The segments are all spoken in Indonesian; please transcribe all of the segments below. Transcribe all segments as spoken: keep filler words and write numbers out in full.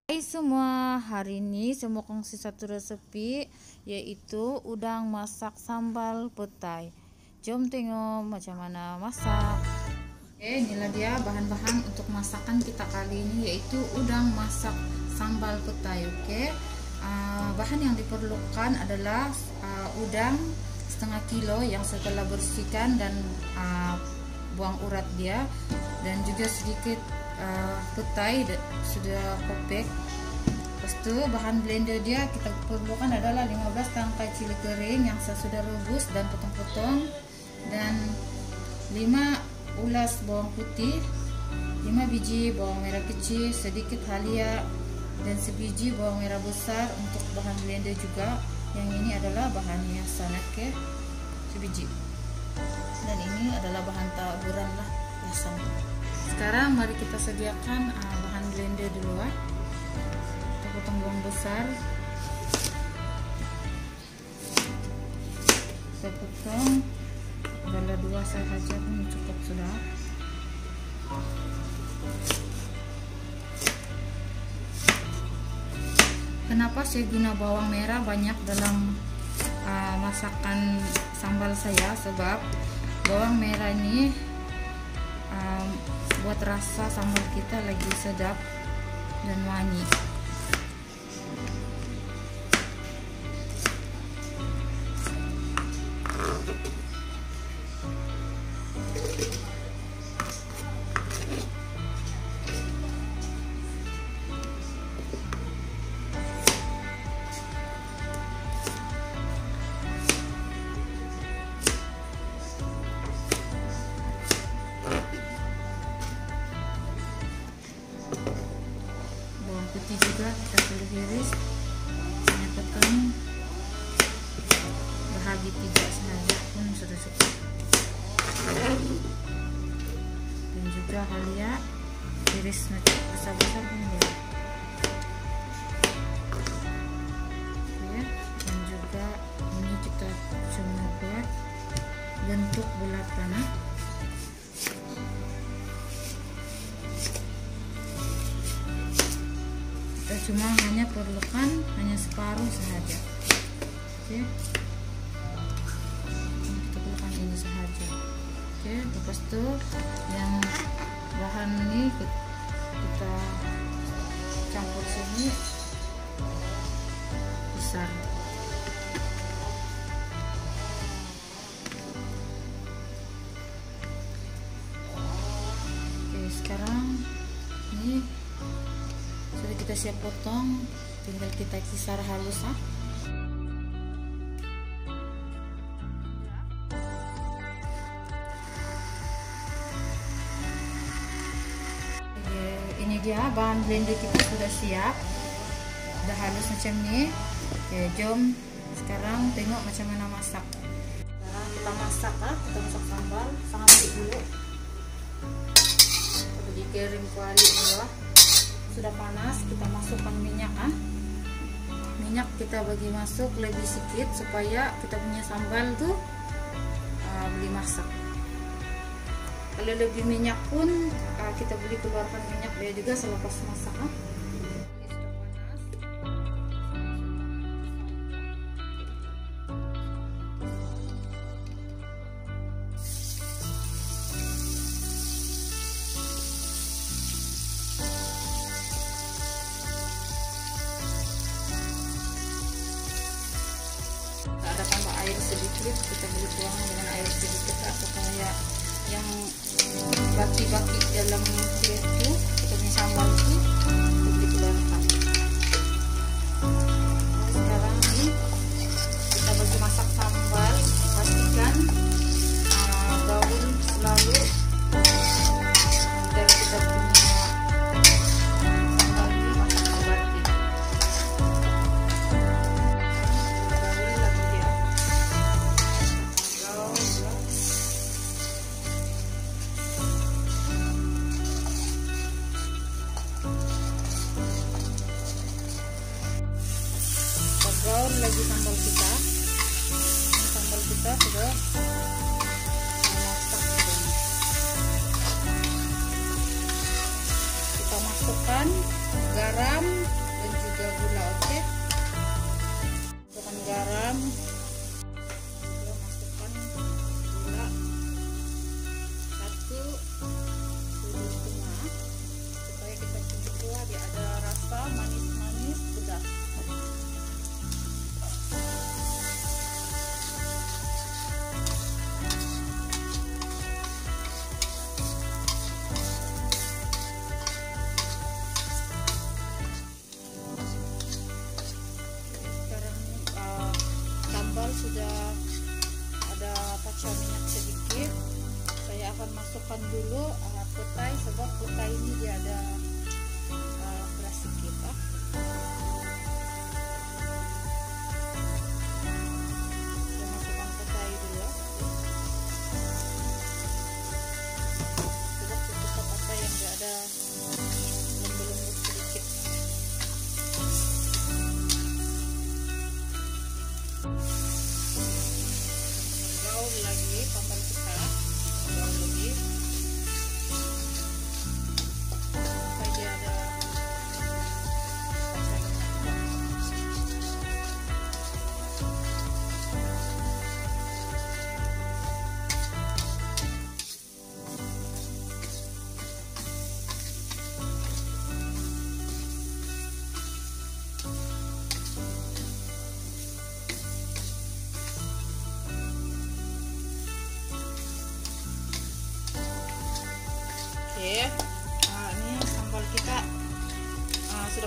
Hai semua, hari ini saya mau kongsi satu resepi, yaitu udang masak sambal petai. Jom tengok macam mana masak. Oke, inilah dia bahan-bahan untuk masakan kita kali ini, yaitu udang masak sambal petai. Oke, uh, bahan yang diperlukan adalah uh, udang setengah kilo yang saya telah bersihkan dan uh, buang urat dia, dan juga sedikit Uh, petai sudah kopek. Lepas itu bahan blender dia kita perlukan adalah lima belas tangkai cili kering yang saya sudah rebus dan potong-potong, dan lima ulas bawang putih, lima biji bawang merah kecil, sedikit halia, dan sebiji bawang merah besar untuk bahan blender juga. Yang ini adalah bahan hiasan, oke, sebiji, dan ini adalah bahan taburan lah hiasan. Sekarang mari kita sediakan uh, bahan blender dulu ya. Kita potong bawang besar, kita potong adalah dua saja pun cukup sudah. Kenapa saya guna bawang merah banyak dalam uh, masakan sambal saya? Sebab bawang merah ini um, buat rasa sambal kita lagi sedap dan wangi. Putih juga kita sudah iris, hanya potong bahagi tiga saja pun sudah cukup. Dan juga halia iris besar-besar pun boleh. Ya, dan juga ini kita cuma buat bentuk bulat tanah. Kita cuma hanya perlukan hanya separuh saja. Oke, kita perlukan ini saja. Oke, lepas itu yang bahan ini kita campur sini besar. Oke, sekarang ini sudah kita siap potong, tinggal kita kisar halus ah. Oke, ini dia bahan blender kita sudah siap, sudah halus macam ini. Oke, jom sekarang tengok macam mana masak. Sekarang kita masak ah, kita masak sambal. Sangat dulu, kita dikirim kuali dulu ah. Sudah panas, kita masukkan minyak ah. Minyak kita bagi masuk lebih sedikit supaya kita punya sambal tuh uh, boleh masak. Kalau lebih minyak pun uh, kita boleh keluarkan minyak dia juga selepas masak ah. Ada tambah air sedikit, kita boleh tuang dengan air sedikit lah, supaya yang baki-baki dalam kulit itu, kita punya sambal itu boleh keluarkan. Sekarang ini kita bagi masak sambal, pastikan uh, gaul selalu agar kita punya sambal ini masak baki. Gaul lagi sambal kita. Ini sambal kita sudah masak. Kita masukkan garam,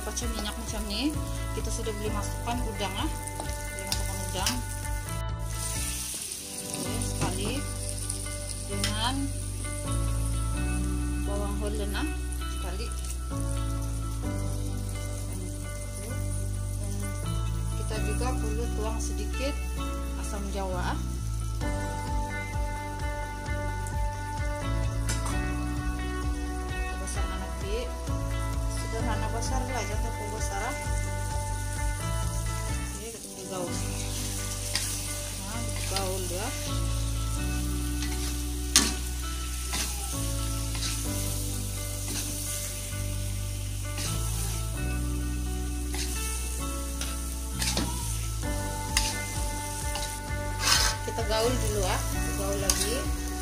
pecah minyak macam ini. Kita sudah beli masukkan udang ah, beli masukkan udang. Oke, sekali dengan bawang holland ah, sekali. Dan kita juga perlu tuang sedikit asam jawa. Besar anak bi, sederhana besar lah, jangan terlalu besar. Oke, kita gaul. Nah, kita gaul ya. Kita gaul dulu ah, kita gaul lagi.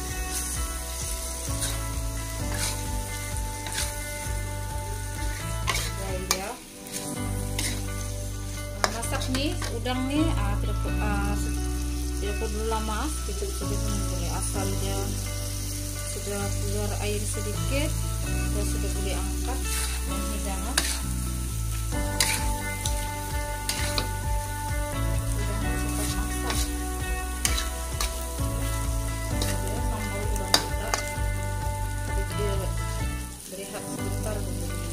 Gaul ya. Nah, masak nih udang nih, ah, tidak ah, tidak perlu lama, kita sudah boleh asal dia sudah keluar air sedikit, kita sudah boleh angkat dan hidangan. Berehat sebentar begini.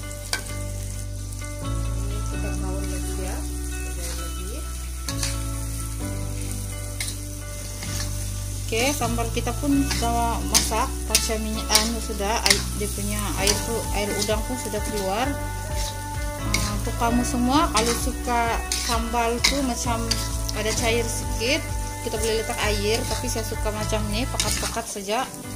Kita gaul lagi ya, gaul lagi. Oke, sambal kita pun sudah masak, pasca minyak anu sudah, air, dia punya air tuh, air udang pun sudah keluar. Nah, untuk kamu semua kalau suka sambal tuh macam ada cair sedikit, kita boleh letak air, tapi saya suka macam ini, pekat-pekat saja.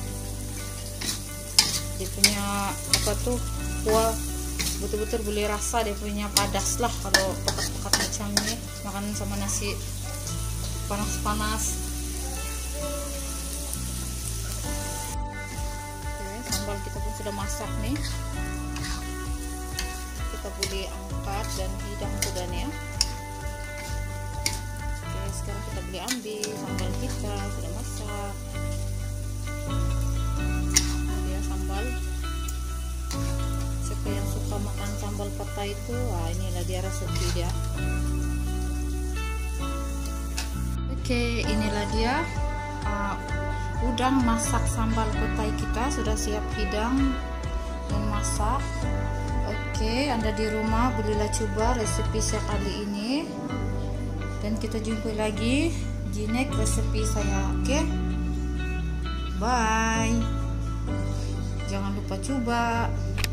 Dia punya apa tuh kuah betul-betul boleh rasa, dia punya padas lah kalau pekat-pekat macam ini, makan sama nasi panas-panas. Oke, sambal kita pun sudah masak nih, kita boleh angkat dan hidang sudah nih ya. Oke, sekarang kita boleh ambil sambal kita sudah masak. Siapa yang suka makan sambal petai itu, wah inilah dia resepi dia. Oke, inilah dia uh, udang masak sambal petai kita sudah siap hidang dan masak. Oke, Anda di rumah bolehlah coba resepi saya kali ini, dan kita jumpa lagi di next resepi saya. Oke, bye. Jangan lupa coba.